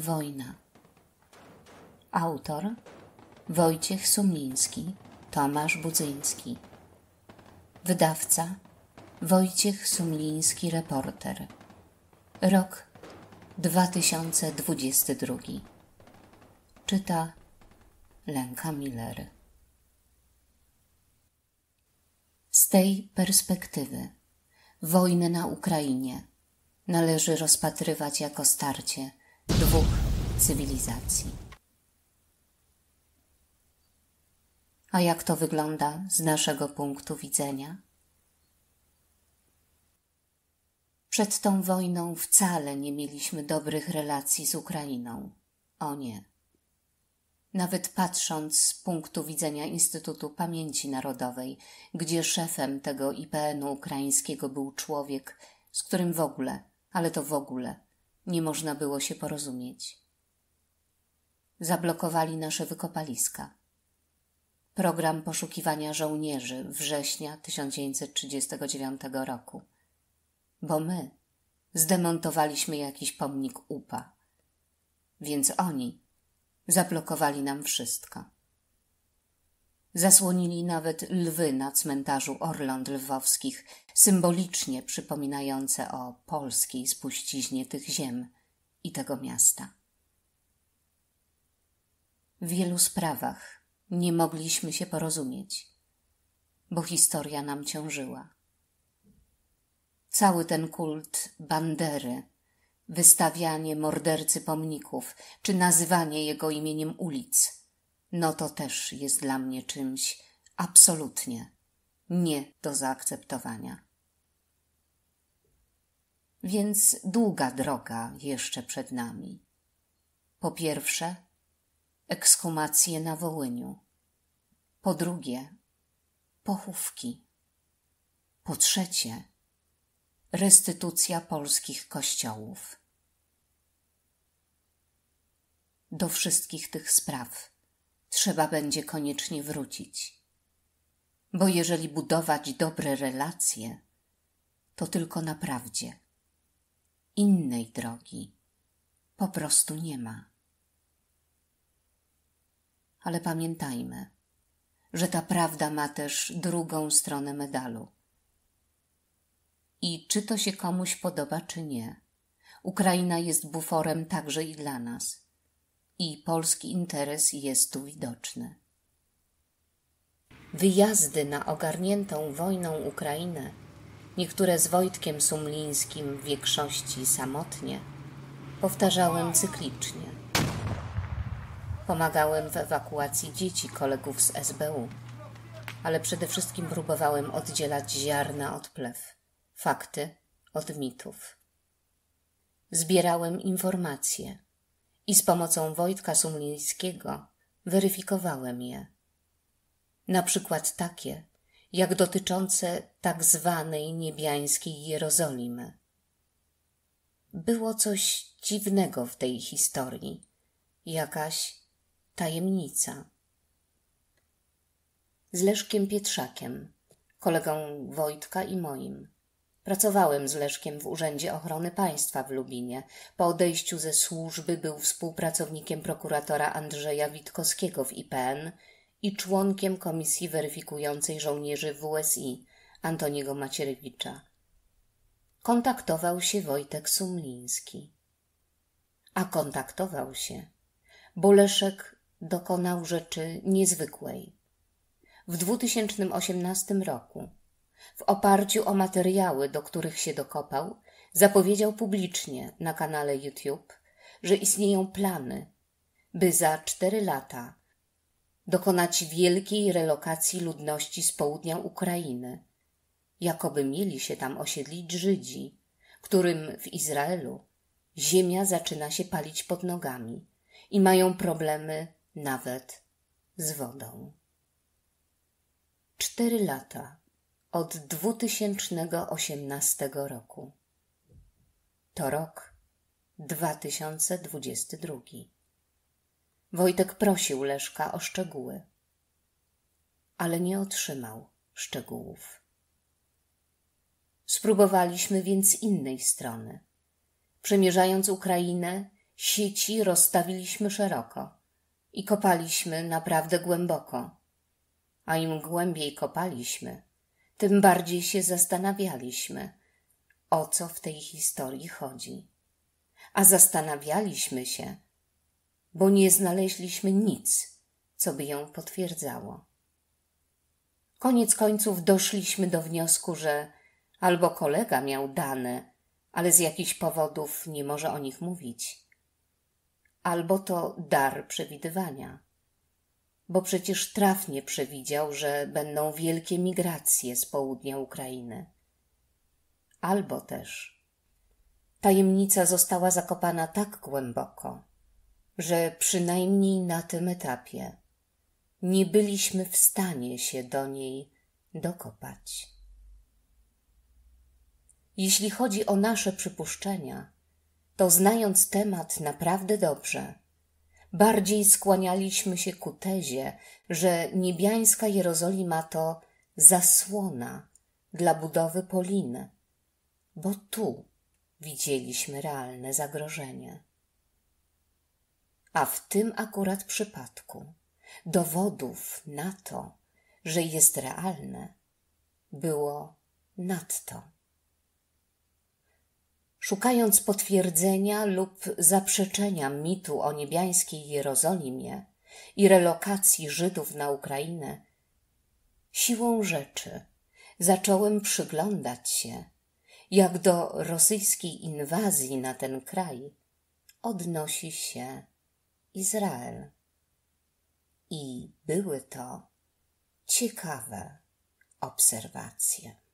Wojna. Autor Wojciech Sumliński, Tomasz Budzyński. Wydawca Wojciech Sumliński, reporter. Rok 2022. Czyta Lenka Miller. Z tej perspektywy wojnę na Ukrainie należy rozpatrywać jako starcie dwóch cywilizacji. A jak to wygląda z naszego punktu widzenia? Przed tą wojną wcale nie mieliśmy dobrych relacji z Ukrainą. O nie. Nawet patrząc z punktu widzenia Instytutu Pamięci Narodowej, gdzie szefem tego IPN-u ukraińskiego był człowiek, z którym w ogóle, ale to w ogóle, nie można było się porozumieć. Zablokowali nasze wykopaliska. Program poszukiwania żołnierzy września 1939 roku. Bo my zdemontowaliśmy jakiś pomnik UPA. Więc oni zablokowali nam wszystko. Zasłonili nawet lwy na cmentarzu Orląt Lwowskich, symbolicznie przypominające o polskiej spuściźnie tych ziem i tego miasta. W wielu sprawach nie mogliśmy się porozumieć, bo historia nam ciążyła. Cały ten kult Bandery, wystawianie mordercy pomników, czy nazywanie jego imieniem ulic, no to też jest dla mnie czymś absolutnie nie do zaakceptowania. Więc długa droga jeszcze przed nami. Po pierwsze, ekshumacje na Wołyniu. Po drugie, pochówki. Po trzecie, restytucja polskich kościołów. Do wszystkich tych spraw trzeba będzie koniecznie wrócić. Bo jeżeli budować dobre relacje, to tylko na prawdzie. Innej drogi po prostu nie ma. Ale pamiętajmy, że ta prawda ma też drugą stronę medalu. I czy to się komuś podoba, czy nie, Ukraina jest buforem także i dla nas. I polski interes jest tu widoczny. Wyjazdy na ogarniętą wojną Ukrainę, niektóre z Wojtkiem Sumlińskim w większości samotnie, powtarzałem cyklicznie. Pomagałem w ewakuacji dzieci kolegów z SBU, ale przede wszystkim próbowałem oddzielać ziarna od plew, fakty od mitów. Zbierałem informacje i z pomocą Wojtka Sumlińskiego weryfikowałem je. Na przykład takie, jak dotyczące tak zwanej niebiańskiej Jerozolimy. Było coś dziwnego w tej historii, jakaś tajemnica. Z Leszkiem Pietrzakiem, kolegą Wojtka i moim. Pracowałem z Leszkiem w Urzędzie Ochrony Państwa w Lubinie. Po odejściu ze służby był współpracownikiem prokuratora Andrzeja Witkowskiego w IPN i członkiem komisji weryfikującej żołnierzy WSI Antoniego Macierewicza. Kontaktował się Wojtek Sumliński. A kontaktował się, bo Leszek dokonał rzeczy niezwykłej. W 2018 roku, w oparciu o materiały, do których się dokopał, zapowiedział publicznie na kanale YouTube, że istnieją plany, by za 4 lata dokonać wielkiej relokacji ludności z południa Ukrainy, jakoby mieli się tam osiedlić Żydzi, którym w Izraelu ziemia zaczyna się palić pod nogami i mają problemy nawet z wodą. 4 lata od 2018 roku. To rok 2022. Wojtek prosił Leszka o szczegóły, ale nie otrzymał szczegółów. Spróbowaliśmy więc innej strony, przemierzając Ukrainę Sieci rozstawiliśmy szeroko i kopaliśmy naprawdę głęboko. A im głębiej kopaliśmy, tym bardziej się zastanawialiśmy, o co w tej historii chodzi. A zastanawialiśmy się, bo nie znaleźliśmy nic, co by ją potwierdzało. Koniec końców doszliśmy do wniosku, że albo kolega miał dane, ale z jakichś powodów nie może o nich mówić, albo to dar przewidywania, bo przecież trafnie przewidział, że będą wielkie migracje z południa Ukrainy. Albo też tajemnica została zakopana tak głęboko, że przynajmniej na tym etapie nie byliśmy w stanie się do niej dokopać. Jeśli chodzi o nasze przypuszczenia, to znając temat naprawdę dobrze, bardziej skłanialiśmy się ku tezie, że niebiańska Jerozolima to zasłona dla budowy Poliny, bo tu widzieliśmy realne zagrożenie. A w tym akurat przypadku dowodów na to, że jest realne, było nadto. Szukając potwierdzenia lub zaprzeczenia mitu o niebiańskiej Jerozolimie i relokacji Żydów na Ukrainę, siłą rzeczy zacząłem przyglądać się, jak do rosyjskiej inwazji na ten kraj odnosi się Izrael. I były to ciekawe obserwacje.